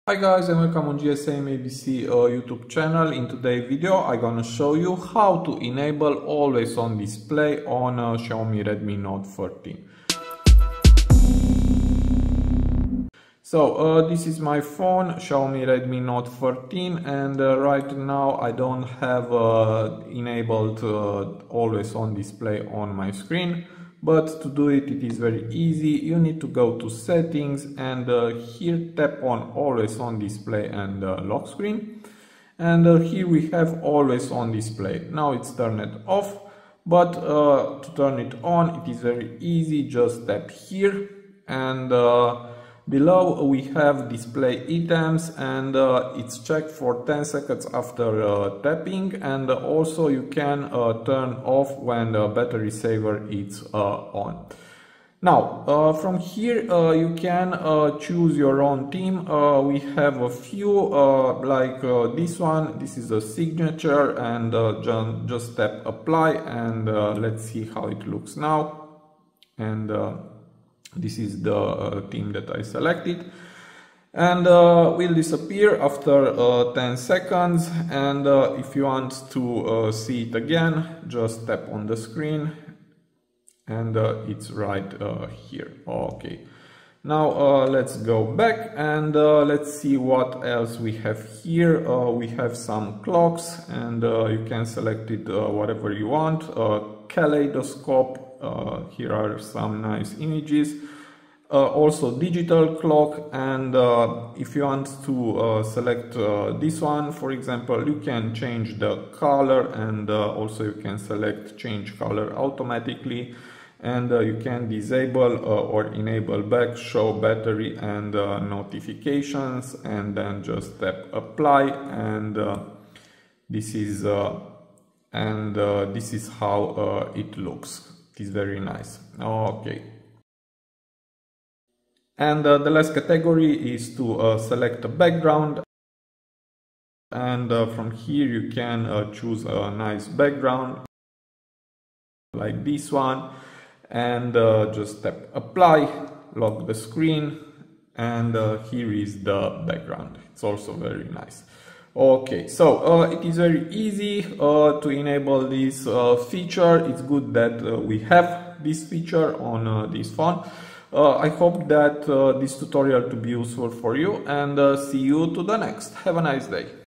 Hi guys and welcome on GSM-ABC YouTube channel. In today's video I'm gonna show you how to enable always on display on Xiaomi Redmi Note 13. So this is my phone, Xiaomi Redmi Note 13, and right now I don't have enabled always on display on my screen. But to do it, it is very easy. You need to go to settings and here tap on always on display and lock screen. And here we have always on display. Now it's turned off, but to turn it on, it is very easy. Just tap here and below we have display items, and it's checked for 10 seconds after tapping, and also you can turn off when the battery saver is on. Now from here you can choose your own theme. We have a few like this one. This is a signature, and just tap apply, and let's see how it looks now. And this is the theme that I selected, and will disappear after 10 seconds. And if you want to see it again, just tap on the screen, and it's right here. Okay, now let's go back and let's see what else we have here. We have some clocks, and you can select it whatever you want. Kaleidoscope. Here are some nice images. Also digital clock, and if you want to select this one, for example, you can change the color, and also you can select change color automatically, and you can disable or enable back show battery and notifications, and then just tap apply, and this is how it looks. It is very nice. Okay. And the last category is to select a background, and from here you can choose a nice background like this one, and just tap apply, lock the screen, and here is the background. It's also very nice. Okay, so it is very easy to enable this feature. It's good that we have this feature on this phone. I hope that this tutorial to be useful for you, and see you to the next. Have a nice day.